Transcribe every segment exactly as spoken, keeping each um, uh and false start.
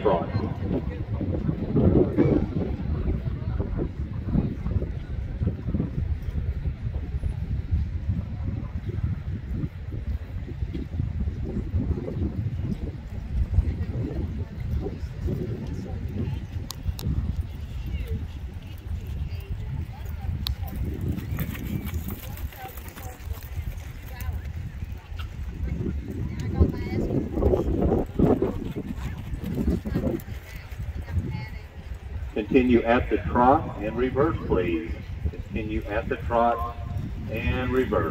trot. Continue at the trot and reverse, please. Continue at the trot and reverse.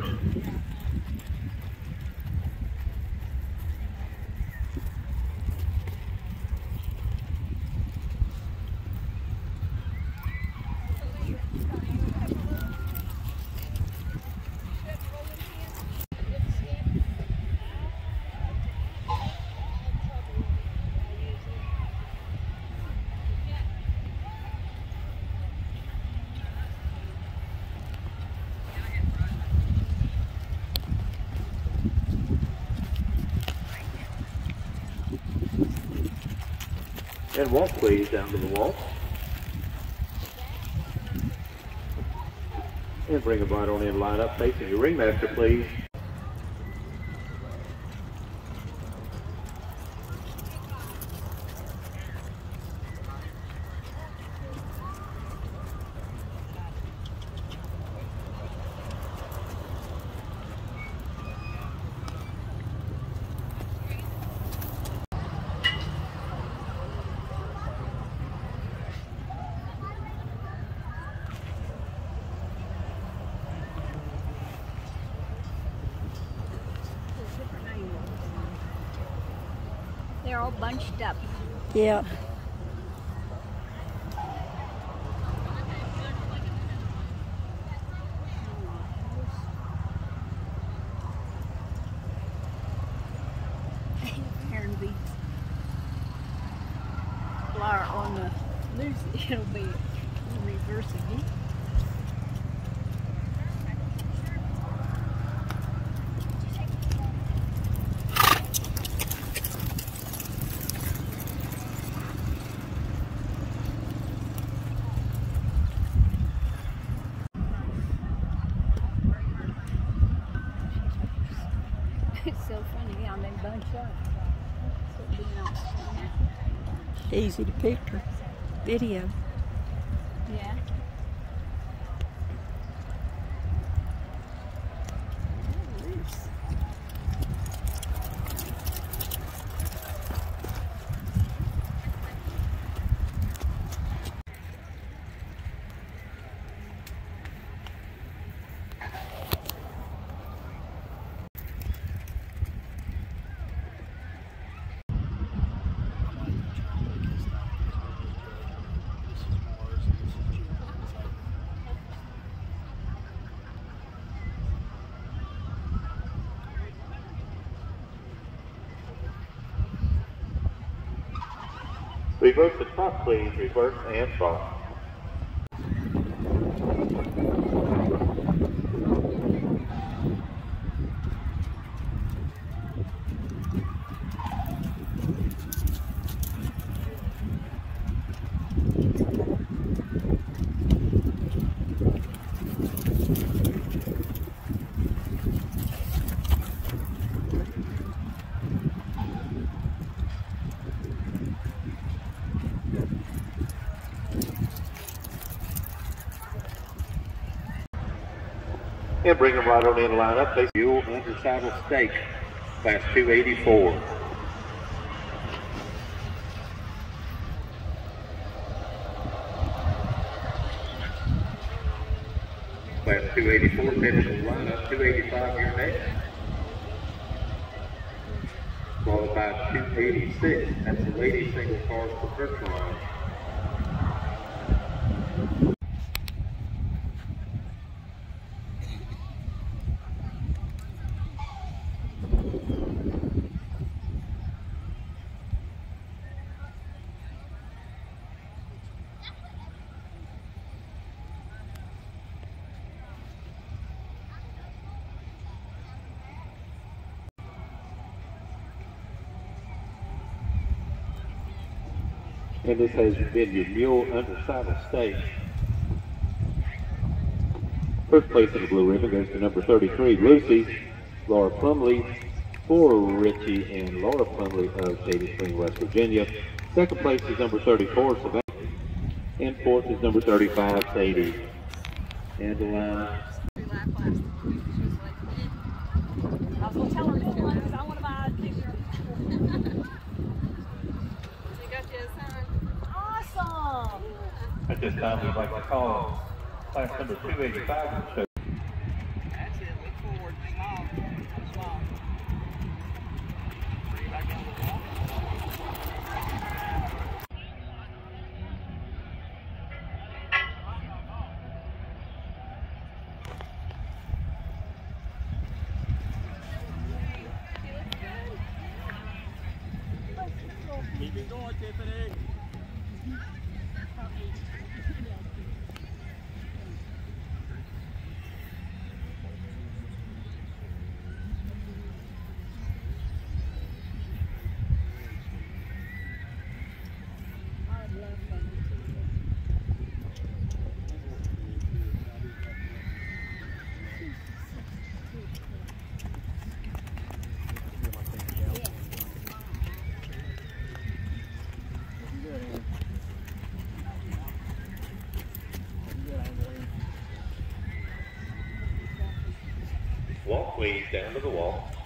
And walk, please, down to the wall. And bring them right on in, line up, facing your ringmaster, please. They're all bunched up. Yeah. Apparently, flower on the loose, it'll be reversing. It's so funny how they bunch up. So being out there. Easy to picture. Video. Yeah. Loose. Reverse the trot, please. Reverse and trot. And bring them right on in, line up. Face Mule under saddle stake, class two eighty-four. Class two eighty-four, finish the line up, two eighty-five, your next. Followed by two eighty-six, that's the ladies single cars for first line. And this has been your Mule under saddle stakes. First place in the blue ribbon goes to number thirty-three, Lucy, Laura Plumley, for Richie and Laura Plumley of Shady Spring, West Virginia. Second place is number thirty-four, Savannah. And fourth is number thirty-five, Sadie. And the line. I was going to tell her this one because I want to buy a picture. You got you a sign? Awesome! At this time, we'd like to call class number two eighty-five. That's it. Look forward. Small. Small. Bring it back into the wall. Keep it going, Tiffany. Walk, please, down to the wall.